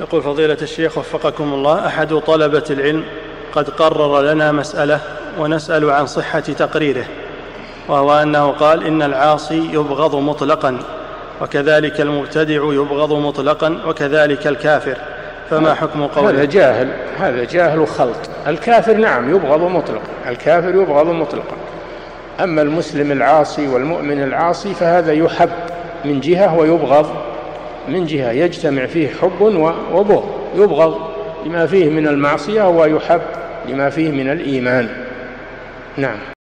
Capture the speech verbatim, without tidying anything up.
يقول فضيلة الشيخ وفقكم الله، أحد طلبة العلم قد قرر لنا مسألة ونسأل عن صحة تقريره، وهو أنه قال إن العاصي يبغض مطلقا، وكذلك المبتدع يبغض مطلقا، وكذلك الكافر، فما حكم قوله؟ هذا جاهل، هذا جاهل وخلط. الكافر نعم يبغض مطلقا، الكافر يبغض مطلقا، أما المسلم العاصي والمؤمن العاصي فهذا يحب من جهة ويبغض من جهة، يجتمع فيه حب وبغض، يبغض لما فيه من المعصية ويحب لما فيه من الإيمان. نعم.